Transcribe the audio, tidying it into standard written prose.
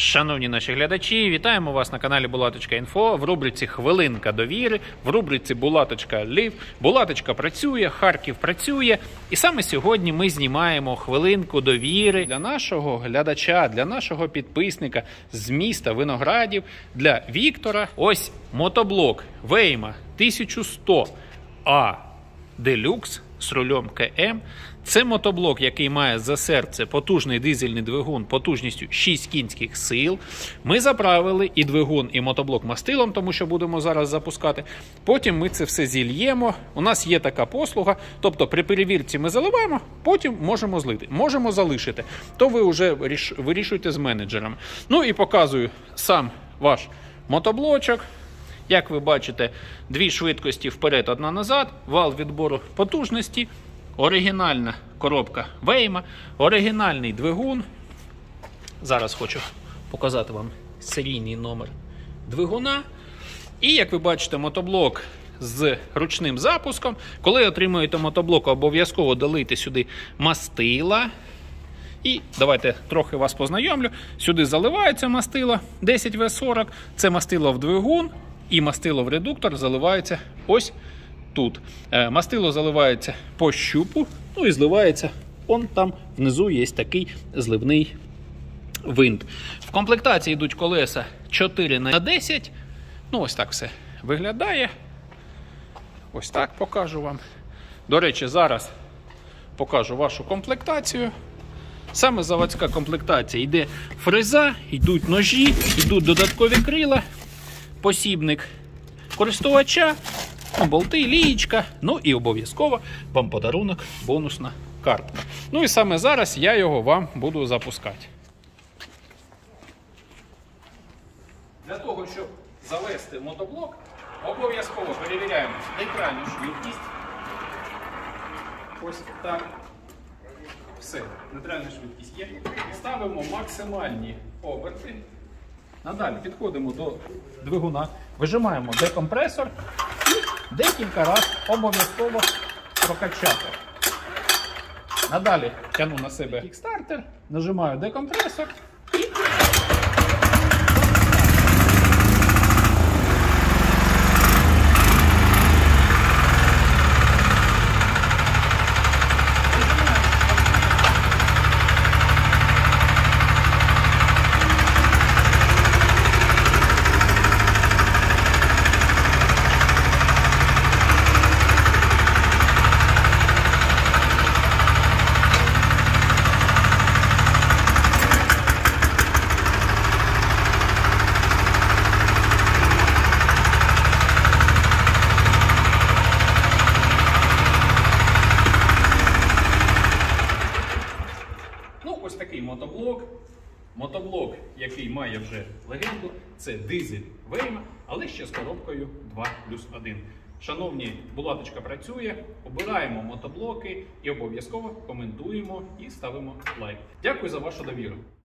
Шановні наші глядачі, вітаємо вас на каналі Булаточка.Інфо в рубриці «Хвилинка довіри», в рубриці «Булаточка Львів». Булаточка працює, Харків працює. І саме сьогодні ми знімаємо хвилинку довіри для нашого глядача, для нашого підписника з міста Виноградів, для Віктора. Ось мотоблок Вейма 1100А Делюкс з рулем КМ. Це мотоблок, який має за серце потужний дизельний двигун потужністю 6 кінських сил. Ми заправили і двигун, і мотоблок мастилом, тому що будемо зараз запускати. Потім ми це все зільємо. У нас є така послуга, тобто при перевірці ми заливаємо, потім можемо злити, можемо залишити. То ви вже вирішуєте з менеджером. Ну і показую сам ваш мотоблочок. Як ви бачите, дві швидкості вперед, одна назад, вал відбору потужності, оригінальна коробка Вейма, оригінальний двигун. Зараз хочу показати вам серійний номер двигуна. І, як ви бачите, мотоблок з ручним запуском. Коли отримуєте мотоблок, обов'язково долийте сюди мастила. І давайте трохи вас познайомлю. Сюди заливається мастило 10В40, це мастило в двигун. І мастило в редуктор заливається ось тут. Мастило заливається по щупу, ну і зливається, он там внизу є такий зливний винт. В комплектації йдуть колеса 4х10. Ну ось так все виглядає. Ось так покажу вам. До речі, зараз покажу вашу комплектацію. Саме заводська комплектація. Йде фреза, йдуть ножі, йдуть додаткові крила. Посібник користувача, болти, лієчка, ну і обов'язково вам подарунок, бонусна картка. Ну і саме зараз я його вам буду запускати. Для того, щоб завести мотоблок, обов'язково перевіряємо нейтральну швидкість. Ось так. Все, нейтральна швидкість є. Ставимо максимальні оберти. Надалі підходимо до двигуна, вижимаємо декомпресор і декілька разів обов'язково прокачати. Надалі тягну на себе кікстартер, нажимаю декомпресор і ось такий мотоблок. Мотоблок, який має вже легенду, це дизель Вейма, але ще з коробкою 2+1. Шановні, Булаточка працює, обираємо мотоблоки і обов'язково коментуємо і ставимо лайк. Дякую за вашу довіру.